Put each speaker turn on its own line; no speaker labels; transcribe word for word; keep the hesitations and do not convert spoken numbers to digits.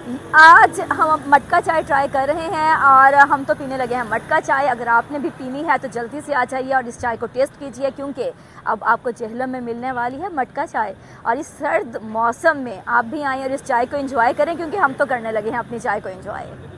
आज हम मटका चाय ट्राई कर रहे हैं और हम तो पीने लगे हैं मटका चाय। अगर आपने भी पीनी है तो जल्दी से आ जाइए और इस चाय को टेस्ट कीजिए, क्योंकि अब आपको जेहलम में मिलने वाली है मटका चाय। और इस सर्द मौसम में आप भी आएँ और इस चाय को एंजॉय करें, क्योंकि हम तो करने लगे हैं अपनी चाय को एंजॉय।